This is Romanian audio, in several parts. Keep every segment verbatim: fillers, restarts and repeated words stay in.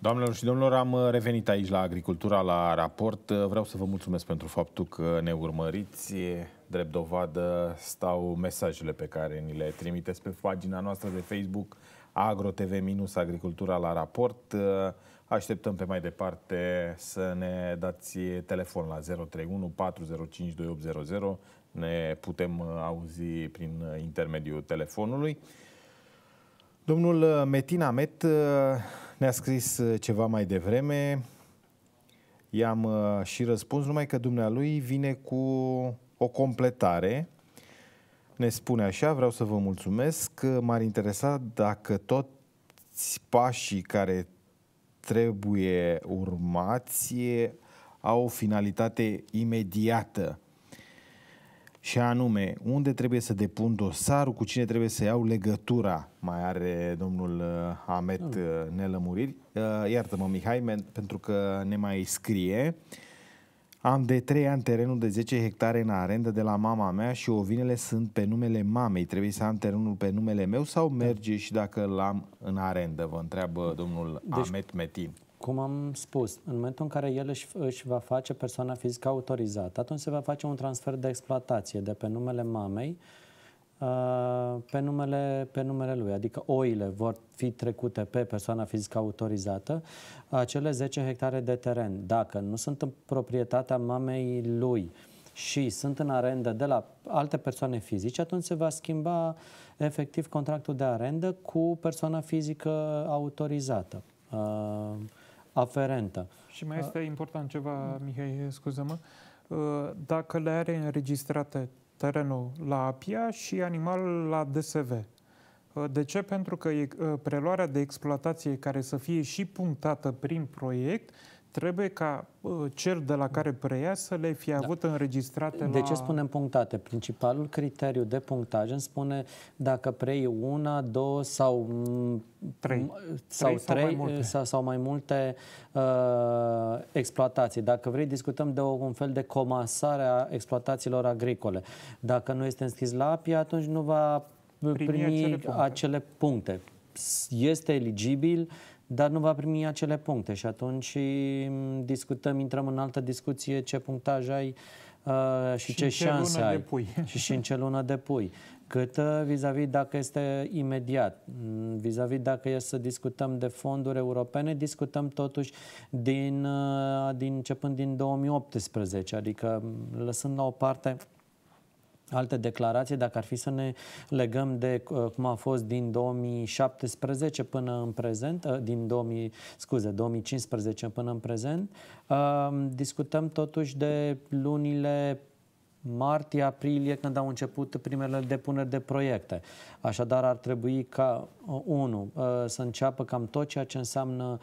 Doamnelor și domnilor, am revenit aici la Agricultura la raport. Vreau să vă mulțumesc pentru faptul că ne urmăriți. Drept dovadă stau mesajele pe care ni le trimiteți pe pagina noastră de Facebook AgroTV-Agricultura la raport. Așteptăm pe mai departe să ne dați telefon la zero trei unu patru zero cinci doi opt zero zero. Ne putem auzi prin intermediul telefonului. Domnul Metin Amet ne-a scris ceva mai devreme. I-am și răspuns, numai că dumnealui vine cu o completare. Ne spune așa: vreau să vă mulțumesc, m-ar interesa dacă toți pașii care trebuie urmați au o finalitate imediată. Și anume, unde trebuie să depun dosarul, cu cine trebuie să iau legătura. Mai are domnul Amet mm. nelămuriri. Iartă-mă, Mihai, pentru că ne mai scrie. Am de trei ani terenul de zece hectare în arendă de la mama mea și ovinele sunt pe numele mamei. Trebuie să am terenul pe numele meu sau merge și dacă l-am în arendă? Vă întreabă domnul deci, Amet Metin. Cum am spus, în momentul în care el își, își va face persoana fizică autorizată, atunci se va face un transfer de exploatație de pe numele mamei pe numele, pe numele lui. Adică oile vor fi trecute pe persoana fizică autorizată, acele zece hectare de teren, dacă nu sunt în proprietatea mamei lui și sunt în arendă de la alte persoane fizice, atunci se va schimba efectiv contractul de arendă cu persoana fizică autorizată. Aferentă. Și mai este important ceva, Mihai, scuză-mă, dacă le are înregistrate terenul la APIA și animalul la D S V. De ce? Pentru că preluarea de exploatație care să fie și punctată prin proiect, trebuie ca cel de la care preia să le fie avut da. înregistrate de la... De ce spunem punctate? Principalul criteriu de punctaj îmi spune dacă prei una, două sau trei, sau, trei, trei, sau mai multe, sau, sau mai multe uh, exploatații. Dacă vrei, discutăm de o, un fel de comasare a exploatațiilor agricole. Dacă nu este înscris la APIA, atunci nu va primi, primi acele, puncte. acele puncte. Este eligibil, dar nu va primi acele puncte și atunci discutăm, intrăm în altă discuție ce punctaj ai uh, și, și ce șanse ai depui. și, și în ce lună depui. Cât vis-a-vis dacă este imediat, vis-a-vis dacă e să discutăm de fonduri europene, discutăm totuși din, uh, din începând din două mii optsprezece, adică lăsând la o parte alte declarații, dacă ar fi să ne legăm de cum a fost din două mii șaptesprezece până în prezent, din două mii, scuze, două mii cincisprezece până în prezent, discutăm totuși de lunile martie-aprilie, când au început primele depuneri de proiecte. Așadar, ar trebui ca, unu, să înceapă cam tot ceea ce înseamnă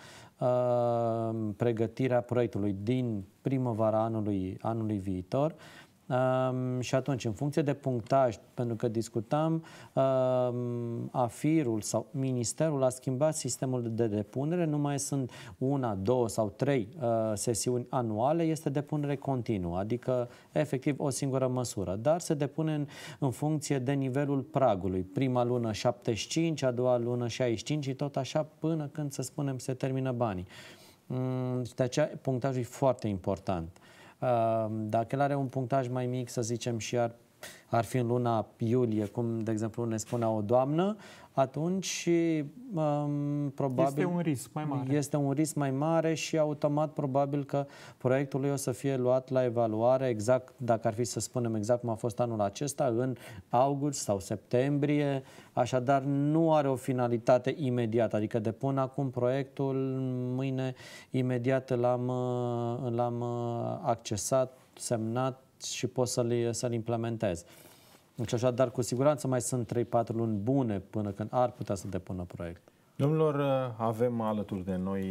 pregătirea proiectului din primăvara anului, anului viitor. Um, și atunci, în funcție de punctaj, pentru că discutam, um, AFIR-ul sau Ministerul a schimbat sistemul de depunere, nu mai sunt una, două sau trei uh, sesiuni anuale, este depunere continuă, adică efectiv o singură măsură, dar se depune în, în funcție de nivelul pragului. Prima lună șaptezeci și cinci, a doua lună șaizeci și cinci și tot așa până când, să spunem, se termină banii. Um, de aceea punctajul e foarte important. Dacă el are un punctaj mai mic, să zicem, și ar, ar fi în luna iulie, cum de exemplu ne spunea o doamnă, atunci um, probabil este un risc mai mare. Este un risc mai mare și automat probabil că proiectul lui o să fie luat la evaluare exact, dacă ar fi să spunem exact cum a fost anul acesta, în august sau septembrie, așadar nu are o finalitate imediată, adică depun acum proiectul, mâine imediat l-am l-am accesat, semnat și pot să-l să-l implementez. Deci așadar, cu siguranță mai sunt trei patru luni bune până când ar putea să depună proiect. Domnilor, avem alături de noi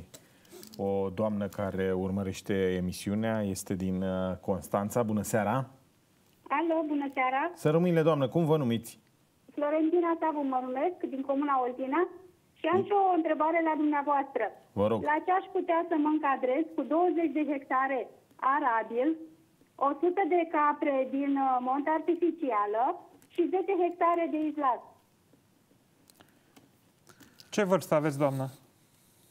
o doamnă care urmărește emisiunea, este din Constanța. Bună seara! Alo, bună seara! Să rămâine, doamnă, cum vă numiți? Florentina Savu mă numesc, din Comuna Oltina, și am și o întrebare la dumneavoastră. Vă rog. La ce aș putea să mă încadrez cu douăzeci de hectare arabil, o sută de capre din monte artificială și zece hectare de islat? Ce vârstă aveți, doamnă?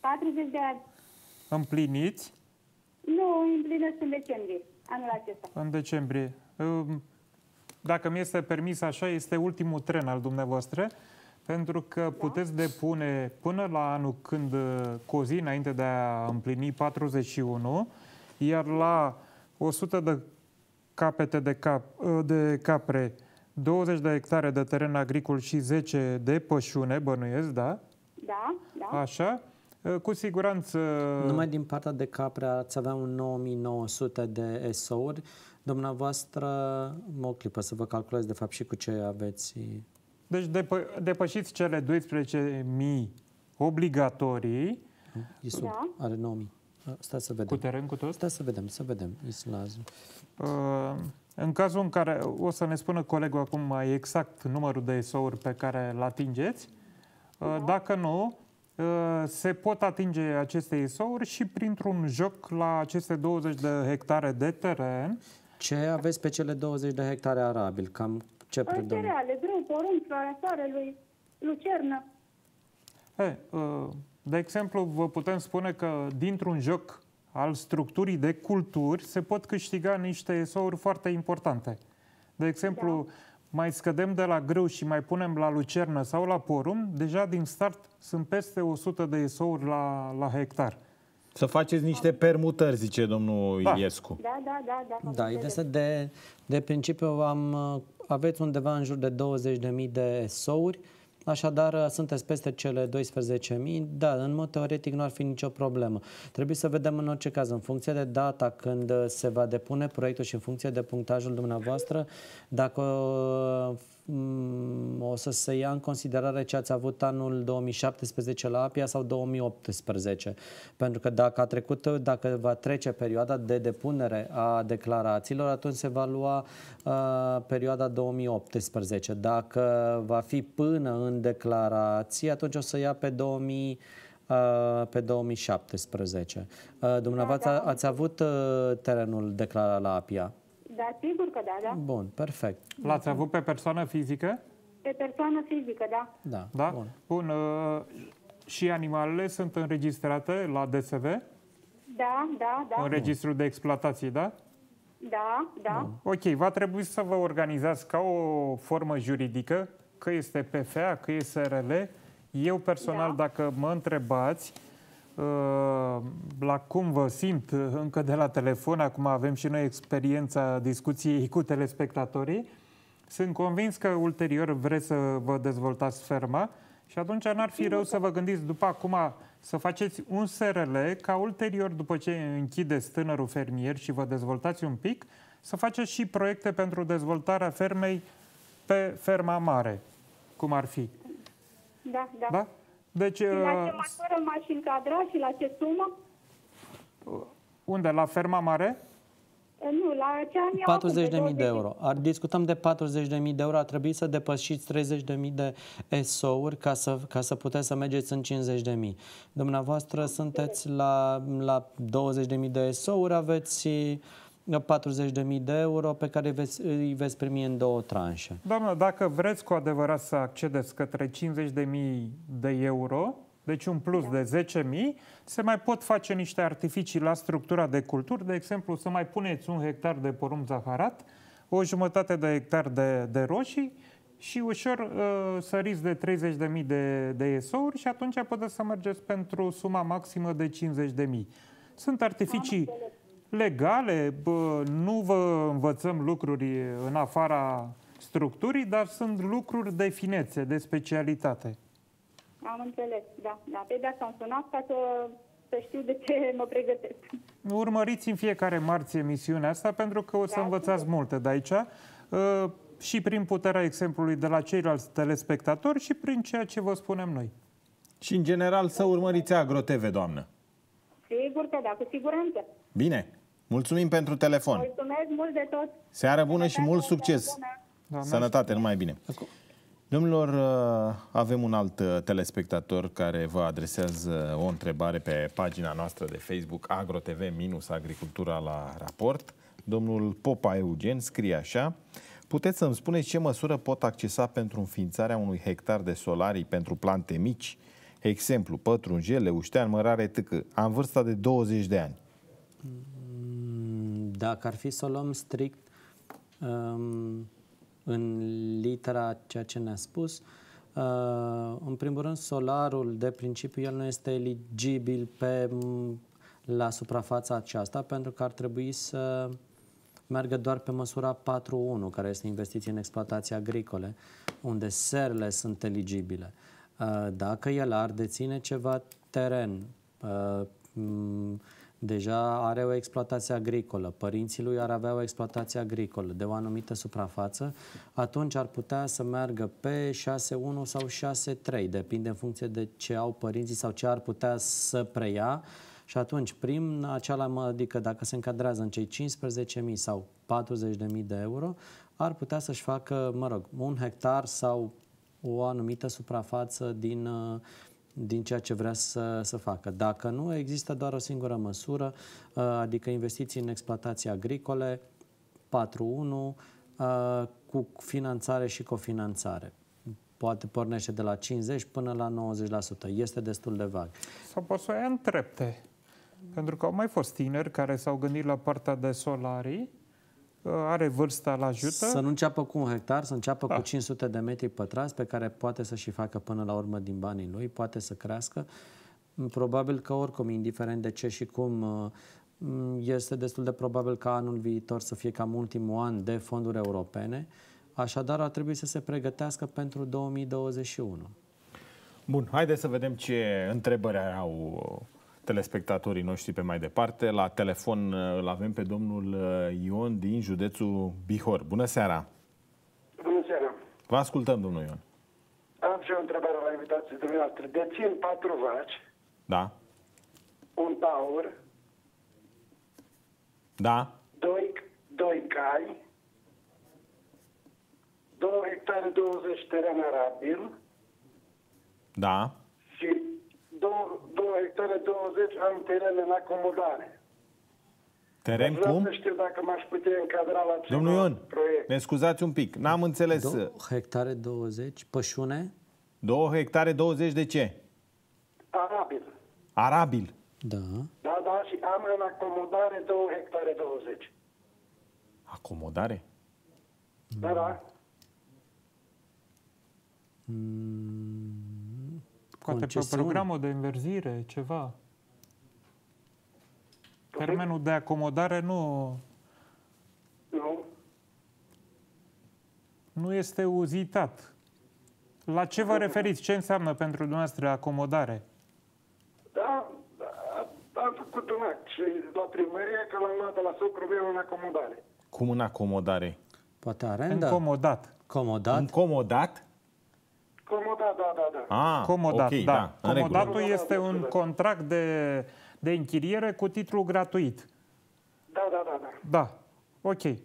patruzeci de ani. Împliniți? Nu, împlinesc în decembrie, anul acesta. În decembrie. Dacă mi este permis așa, este ultimul tren al dumneavoastră, pentru că da. puteți depune până la anul când, cu o zi înainte de a împlini patruzeci și unu, iar la o sută de capete de, cap, de capre, douăzeci de hectare de teren agricol și zece de pășune, bănuiesc, da? Da, da. Așa. Cu siguranță... Numai din partea de capre ați avea un nouă mii nouă sute de S O-uri. Dumneavoastră, mă o clipă să vă calculez de fapt și cu ce aveți... Deci depă depășiți cele doisprezece mii obligatorii. Isub da. are nouă mii. Stai să vedem. Cu teren, cu tot? Stai să vedem, să vedem. Islazul. Uh, în cazul în care, o să ne spună colegul acum mai exact numărul de S O-uri pe care îl atingeți, uh, da. dacă nu, uh, se pot atinge aceste S O-uri și printr-un joc la aceste douăzeci de hectare de teren. Ce aveți pe cele douăzeci de hectare arabil? Cam ce predăm? Cereale, grâu, porumb, floarea soarelui, lucernă. Hey, uh, de exemplu, vă putem spune că dintr-un joc al structurii de culturi se pot câștiga niște S O-uri foarte importante. De exemplu, da. mai scădem de la grâu și mai punem la lucernă sau la porumb, deja din start sunt peste o sută de S O-uri la, la hectar. Să faceți niște permutări, zice domnul da. Iliescu. Da, da, da. Da, da ideea de, de principiu am, aveți undeva în jur de douăzeci de mii de S O-uri, așadar sunteți peste cele doisprezece mii, da, în mod teoretic nu ar fi nicio problemă. Trebuie să vedem în orice caz, în funcție de data când se va depune proiectul și în funcție de punctajul dumneavoastră, dacă o să se ia în considerare ce ați avut anul două mii șaptesprezece la APIA sau două mii optsprezece. Pentru că dacă a trecut, dacă va trece perioada de depunere a declarațiilor, atunci se va lua uh, perioada două mii optsprezece. Dacă va fi până în declarație, atunci o să ia pe două mii Uh, pe două mii șaptesprezece. Uh, dumneavoastră da, da. ați avut uh, terenul declarat la APIA? Da, sigur că da, da. Bun, perfect. L-ați avut pe persoană fizică? Pe persoană fizică, da. Da, da? Bun. Bun. Uh, și animalele sunt înregistrate la D S V? Da, da, da. În registrul de exploatații, da? Da, da. Bun. Ok, va trebui să vă organizați ca o formă juridică, că este P F A, că e S R L. Eu personal, da. dacă mă întrebați uh, la cum vă simt încă de la telefon, acum avem și noi experiența discuției cu telespectatorii, sunt convins că ulterior vreți să vă dezvoltați ferma și atunci n-ar fi rău să vă gândiți după acum să faceți un S R L, ca ulterior, după ce închideți tânărul fermier și vă dezvoltați un pic, să faceți și proiecte pentru dezvoltarea fermei pe ferma mare, cum ar fi. Da, da. Da? Deci, și la ce măsură m-aș încadra și la ce sumă? Unde? La ferma mare? Nu, la ce am eu patruzeci de mii de euro. Ar, discutăm de patruzeci de mii de euro, ar trebui să depășiți treizeci de mii de S O-uri ca să, ca să puteți să mergeți în cincizeci de mii. Dumneavoastră am sunteți la, la douăzeci de mii de S O-uri, aveți patruzeci de mii de euro pe care îi veți, îi veți primi în două tranșe. Doamnă, dacă vreți cu adevărat să accedeți către cincizeci de mii de euro, deci un plus da. de zece mii, se mai pot face niște artificii la structura de culturi, de exemplu să mai puneți un hectar de porumb zaharat, o jumătate de hectar de, de roșii și ușor uh, săriți de treizeci de mii de, de S O-uri și atunci puteți să mergeți pentru suma maximă de cincizeci de mii. Sunt artificii legale, bă, nu vă învățăm lucruri în afara structurii, dar sunt lucruri de finețe, de specialitate. Am înțeles, da. da. Pe de asta am sunat ca să, să știu de ce mă pregătesc. Urmăriți în fiecare marți emisiunea asta, pentru că o să da, învățați sigur. multe de aici, uh, și prin puterea exemplului de la ceilalți telespectatori și prin ceea ce vă spunem noi. Și în general să urmăriți AgroTV, doamnă. Sigur că da, cu siguranță. Bine. Mulțumim pentru telefon. Mulțumesc mult de tot. Seară bună și mult succes. Sănătate, numai bine. Domnilor, avem un alt telespectator care vă adresează o întrebare pe pagina noastră de Facebook AgroTV-Agricultura la raport. Domnul Popa Eugen scrie așa: puteți să-mi spuneți ce măsură pot accesa pentru înființarea unui hectar de solarii pentru plante mici, Exemplu, pătrunjel, leuștean, mărare, tâcă. Am vârsta de douăzeci de ani. Dacă ar fi să o luăm strict um, în litera ceea ce ne-a spus, uh, în primul rând, solarul, de principiu, el nu este eligibil pe, la suprafața aceasta, pentru că ar trebui să meargă doar pe măsura patru unu, care este investiție în exploatații agricole, unde serele sunt eligibile. Uh, dacă el ar deține ceva teren, uh, deja are o exploatație agricolă, părinții lui ar avea o exploatație agricolă de o anumită suprafață, atunci ar putea să meargă pe șase unu sau șase trei, depinde în funcție de ce au părinții sau ce ar putea să preia. Și atunci, prin acela, adică dacă se încadrează în cei cincisprezece mii sau patruzeci de mii de euro, ar putea să-și facă, mă rog, un hectar sau o anumită suprafață din, din ceea ce vrea să, să facă. Dacă nu, există doar o singură măsură, adică investiții în exploatații agricole, patru unu, cu finanțare și cofinanțare. Poate pornește de la cincizeci până la nouăzeci la sută. Este destul de vag. Sau poți să o ia în trepte. Pentru că au mai fost tineri care s-au gândit la partea de solarii, are vârsta la ajută. Să nu înceapă cu un hectar, să înceapă da. cu cinci sute de metri pătrați, pe care poate să și facă până la urmă din banii lui, poate să crească. Probabil că oricum, indiferent de ce și cum, este destul de probabil ca anul viitor să fie cam ultimul an de fonduri europene. Așadar, ar trebui să se pregătească pentru două mii douăzeci și unu. Bun, haideți să vedem ce întrebări au telespectatorii noștri pe mai departe. La telefon îl avem pe domnul Ion din județul Bihor. Bună seara! Bună seara! Vă ascultăm, domnul Ion. Am și o întrebare la invitație dumneavoastră. Dețin patru vaci, da, un taur, da, doi, doi cai, două hectare douăzeci teren arabil da, și două, două hectare douăzeci am teren în acomodare. Teren Vreau cum? să știu dacă m-aș putea încadra la ceva Domnul Ion, proiect. ne scuzați un pic, n-am înțeles. două hectare douăzeci, pășune? două hectare douăzeci de ce? Arabil. Arabil. Da. Da, da, și am în acomodare două hectare douăzeci. Acomodare? Da, da. Mm, Poate pe programul de înverzire, ceva. Termenul de acomodare nu, Nu. nu este uzitat. La ce vă referiți? Ce înseamnă pentru dumneavoastră acomodare? Da, da, am făcut un act și la primărie că l-am luat de la socru meu în acomodare. Cum în acomodare? Poate arendă? Încomodat. Comodat? Încomodat? Comodat, da, da, da. Ah, Comodat, ok, da. da, în regulă. Comodatul este un contract de, de închiriere cu titlu gratuit. Da, da, da, da. Da. Ok. Uh,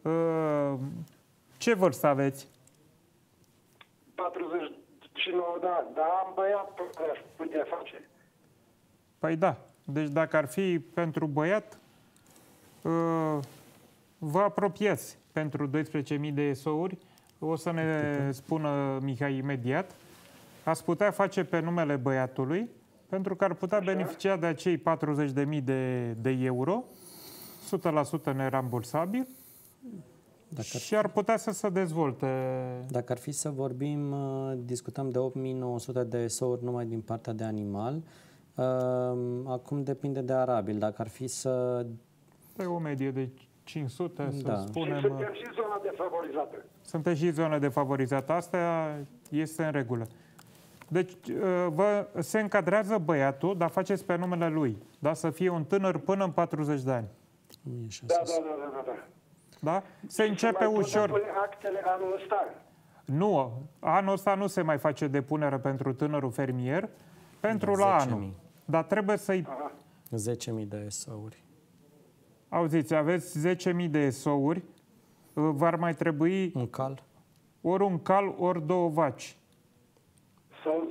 ce vârstă aveți? patruzeci și nouă de ani, dar am băiat pe care aș putea face. Păi da. Deci dacă ar fi pentru băiat, uh, vă apropiați pentru doisprezece mii de E S O-uri. O să ne spună Mihai imediat. Ați putea face pe numele băiatului, pentru că ar putea Așa. beneficia de acei patruzeci de mii de, de euro, o sută la sută nerambursabil, Dacă ar, și ar putea să se dezvolte. dacă ar fi să vorbim, uh, discutăm de opt mii nouă sute de E S O-uri numai din partea de animal. Uh, Acum depinde de arabil. Dacă ar fi să... Pe o medie de cinci sute, Da. să Și spunem. suntem și zona defavorizată. Sunteți și zona defavorizată. Asta este în regulă. Deci vă, se încadrează băiatul, dar faceți pe numele lui. Da? Să fie un tânăr până în patruzeci de ani. Da, da, da, da, da, da. Da? Se începe mai ușor. putem pune actele anul ăsta. Nu, anul ăsta nu se mai face depunere pentru tânărul fermier, pentru la zece mii. anul. Dar trebuie să-i... Aha. zece mii de E S O-uri. Auziți, aveți zece mii de E S O-uri, v-ar mai trebui Un cal? ori un cal, ori două vaci. Să, să,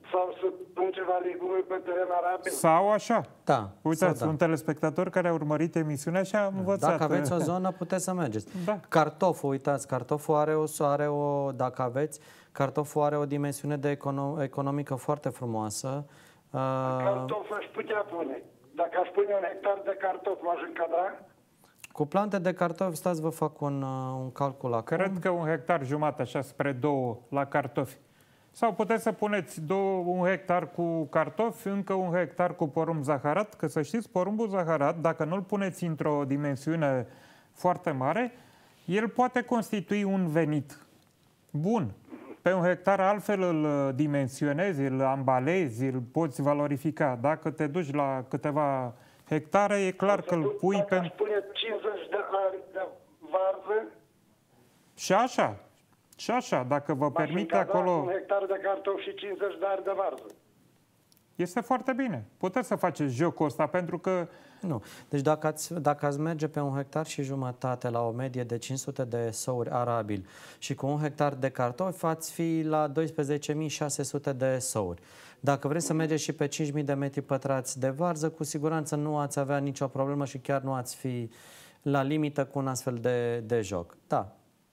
sau să pun ceva legume pe teren arabil? Sau așa. Da. Uitați, sau da. un telespectator care a urmărit emisiunea și a învățat. Dacă aveți o zonă, puteți să mergeți. Da. Cartoful, uitați, cartoful are o, are o, dacă aveți, cartoful are o dimensiune de econo, economică foarte frumoasă. Uh, Cartof aș putea pune. Dacă aș pune un hectar de cartof, m-aș încadra? cu plante de cartofi, stați, vă fac un, uh, un calcul acum. Cred că un hectar jumătate, așa, spre două, la cartofi. Sau puteți să puneți două, un hectar cu cartofi, încă un hectar cu porumb zaharat, că să știți, porumbul zaharat, dacă nu-l puneți într-o dimensiune foarte mare, el poate constitui un venit bun. Pe un hectar altfel îl dimensionezi, îl ambalezi, îl poți valorifica. Dacă te duci la câteva hectare, e clar că îl pui Dacă pe... aș pune cincizeci de ari de varză, Și așa, și așa, dacă vă m-aș permite încadra acolo... un hectar de cartof și cincizeci de ari de varză. Este foarte bine. Puteți să faceți jocul ăsta, pentru că Nu. Deci dacă ați, dacă ați merge pe un hectar și jumătate la o medie de cinci sute de souri arabil și cu un hectar de cartofi, ați fi la doisprezece mii șase sute de souri. Dacă vreți să mergeți și pe cinci mii de metri pătrați de varză, cu siguranță nu ați avea nicio problemă și chiar nu ați fi la limită cu un astfel de, de joc. Da.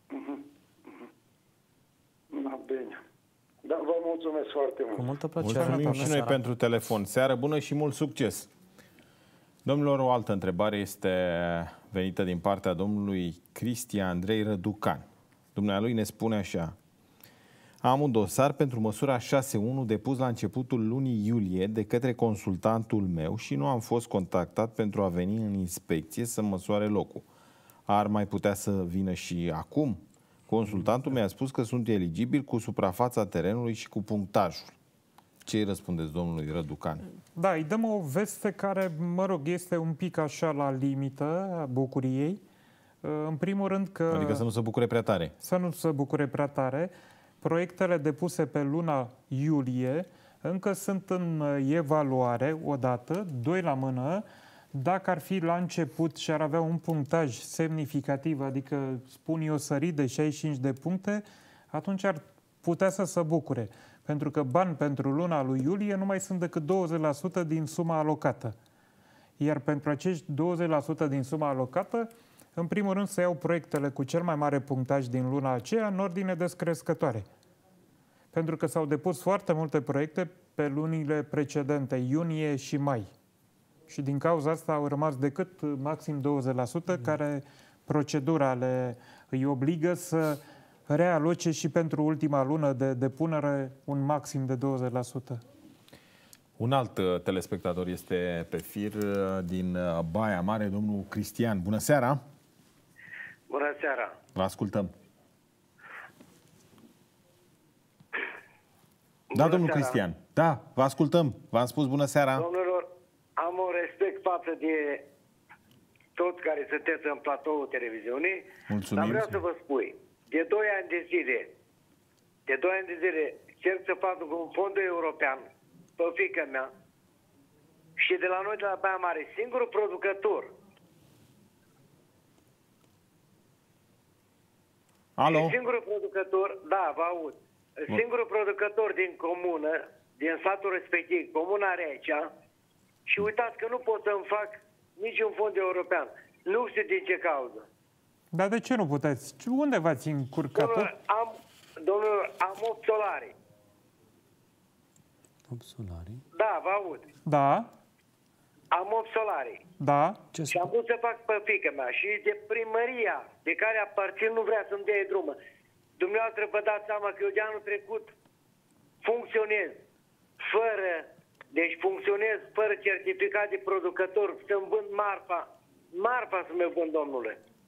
Da, bine. Da, vă mulțumesc foarte mult. Cu multă plăcere. Mulțumim Bună și noi seara. pentru telefon. Seară bună și mult succes! Domnilor, o altă întrebare este venită din partea domnului Cristian Andrei Răducan. Dumnealui ne spune așa: am un dosar pentru măsura șase unu depus la începutul lunii iulie de către consultantul meu și nu am fost contactat pentru a veni în inspecție să măsoare locul. Ar mai putea să vină și acum? Consultantul mi-a spus că sunt eligibil cu suprafața terenului și cu punctajul. Ce îi răspundeți domnului Răducan? da, îi dăm o veste care, mă rog, este un pic așa la limită a bucuriei. În primul rând că... Adică să nu se bucure prea tare. Să nu se bucure prea tare. Proiectele depuse pe luna iulie încă sunt în evaluare, odată, doi la mână. Dacă ar fi la început și ar avea un punctaj semnificativ, adică spun eu sărit de șaizeci și cinci de puncte, atunci ar putea să se bucure. Pentru că bani pentru luna lui iulie nu mai sunt decât douăzeci la sută din suma alocată. Iar pentru acești douăzeci la sută din suma alocată, în primul rând să iau proiectele cu cel mai mare punctaj din luna aceea în ordine descrescătoare. Pentru că s-au depus foarte multe proiecte pe lunile precedente, iunie și mai. Și din cauza asta au rămas decât maxim douăzeci la sută, care procedura le îi obligă să realoce și pentru ultima lună de depunere un maxim de douăzeci la sută. Un alt uh, telespectator este pe fir uh, din uh, Baia Mare, domnul Cristian. Bună seara! Bună seara! Vă ascultăm. Bună Da, domnul seara. Cristian. Da, vă ascultăm. V-am spus bună seara. Domnilor, am un respect față de toți care sunteți în platoul televiziunii, Mulțumim. dar vreau să vă spui, de doi ani de zile, de doi ani de zile cerc să fac cu un fond european pe fiica mea și de la noi, de la Baia Mare, singurul producător Alo? Singurul producător, da, vă aud. Singurul producător din comună, din satul respectiv, comuna Recea, și uitați că nu pot să-mi fac niciun fond european. Nu știu din ce cauză. Dar de ce nu puteți? Unde v-ați încurcat? Domnule, am, domnule, am opt solari. opt solari. Da, vă aud. Da, Am opt solari. da. Ce Și am vrut să fac pe fiica mea și de primăria de care aparțin nu vrea să-mi dea drumă. Dumneavoastră vă dați seama că eu de anul trecut funcționez fără, deci funcționez fără certificat de producător, să-mi vând marfa, marfa să-mi vând, domnule.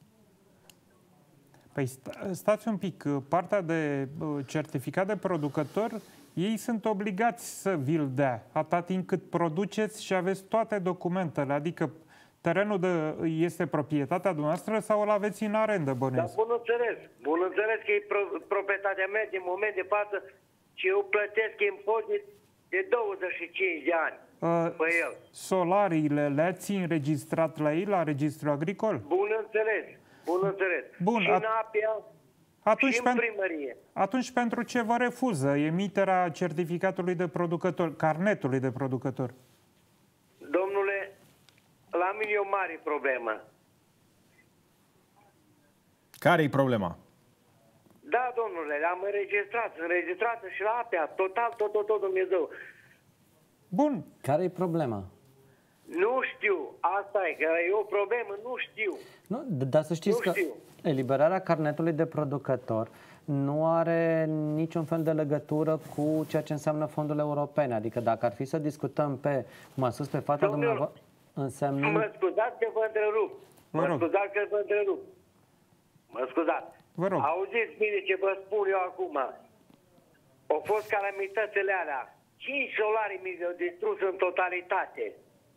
Păi sta- stați un pic, partea de uh, certificat de producător, ei sunt obligați să vi-l dea, atât timp cât produceți și aveți toate documentele, adică terenul de, este proprietatea dumneavoastră sau îl aveți în arendă, Dar bănuiesc? bun înțeles, bun înțeles că e pro- proprietatea mea din moment de față și eu plătesc impozit de douăzeci și cinci de ani Uh, pe el. Solariile le-ați înregistrat la ei, la registrul agricol? Bun înțeles, bun înțeles. Bun, și at- în Apia, Atunci, și în pentru, primărie. atunci pentru ce vă refuză emiterea certificatului de producător, carnetului de producător? Domnule, la mine e o mare problemă. Care-i problema? Da, domnule, am înregistrat, înregistrată și la A P E A, total, tot, tot, tot, Dumnezeu. Bun. Care e problema? Nu știu, asta e, că e o problemă, nu știu. Nu, dar să știți Nu că știu. eliberarea carnetului de producător nu are niciun fel de legătură cu ceea ce înseamnă fondurile europene. Adică dacă ar fi să discutăm pe, cum a spus pe fata Domnul, dumneavoastră, înseamnă... Mă scuzați că vă întrerup. Vă Mă rog. scuzați că vă întrerup. Mă scuzați. Vă rog. Auziți bine ce vă spun eu acum. Au fost calamitățile alea. Cinci solari mi le-au distrus în totalitate.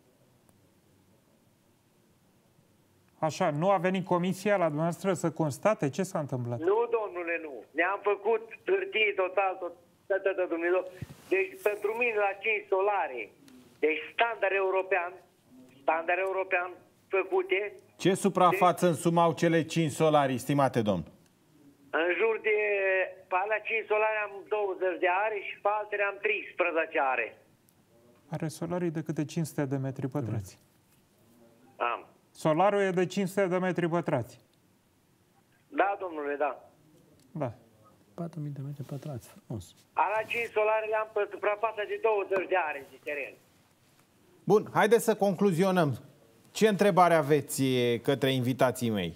Așa, nu a venit comisia la dumneavoastră să constate ce s-a întâmplat? Nu, domnule, nu. Ne-am făcut hârtie total, tot, tot, tot, tot, Dumnezeu. Deci, pentru mine, la cinci solare, deci standard european, standard european făcute, Ce suprafață însumau cele cinci solari, stimate domn? în jur de, pe alea cinci solare am douăzeci de are și pe altele am treisprezece are. Are solarii de câte cinci sute de metri pătrați. Am. Solarul e de cinci sute de metri pătrați. Da, domnule, da. Da. patru mii de metri pătrați, frumos. Alea cinci solare le-am pe suprafața de douăzeci de are de teren. Bun, haideți să concluzionăm. Ce întrebare aveți către invitații mei?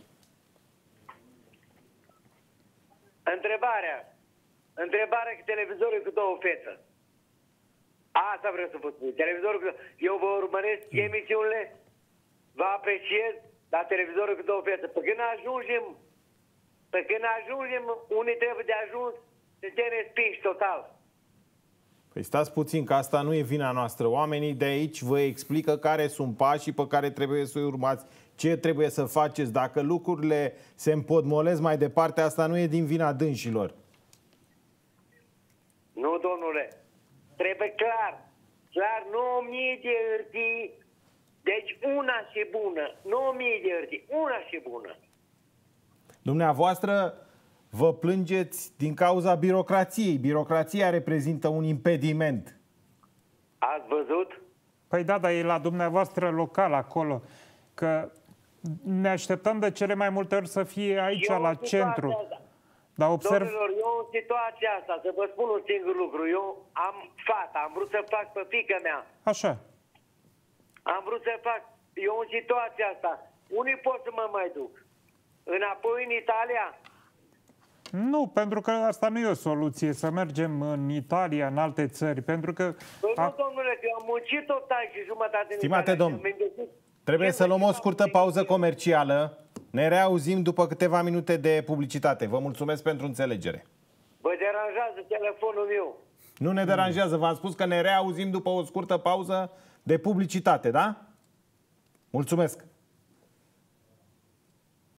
Întrebarea. Întrebarea cu televizorul cu două fețe. Asta vreau să vă spun. Televizorul cu... Eu vă urmăresc emisiunile, vă apreciez, dar televizorul cu două fețe. Pe când ajungem, pe când ajungem, unii trebuie de ajuns, suntem respinși total. Păi stați puțin, că asta nu e vina noastră. Oamenii de aici vă explică care sunt pașii pe care trebuie să-i urmați, ce trebuie să faceți. Dacă lucrurile se împotmolesc mai departe, asta nu e din vina dânșilor. Nu, domnule. Trebuie clar. Clar, nu o mie de hârtii. Deci una și bună. Nu o mie de hârtii. Una și bună. Dumneavoastră vă plângeți din cauza birocrației. Birocrația reprezintă un impediment. Ați văzut? Păi da, dar e la dumneavoastră local acolo. Că ne așteptăm de cele mai multe ori să fie aici, Eu la în situația centru. asta- Dar observ... Domnilor, eu în situația asta, să vă spun un singur lucru. Eu am fata, am vrut să fac pe fiica mea. Așa. Am vrut să fac. Eu în situația asta, unii pot să mă mai duc. Înapoi în Italia? Nu, pentru că asta nu e o soluție, să mergem în Italia, în alte țări, pentru că... Păi nu, A... domnule, că eu am muncit tot ani și jumătate în Stimate Italia. domn, și mi-am găsit- Trebuie Ce să luăm o muncit scurtă am pauză muncit? comercială. Ne reauzim după câteva minute de publicitate. Vă mulțumesc pentru înțelegere. Vă deranjează telefonul meu. Nu ne deranjează, v-am spus că ne reauzim după o scurtă pauză de publicitate, da? Mulțumesc!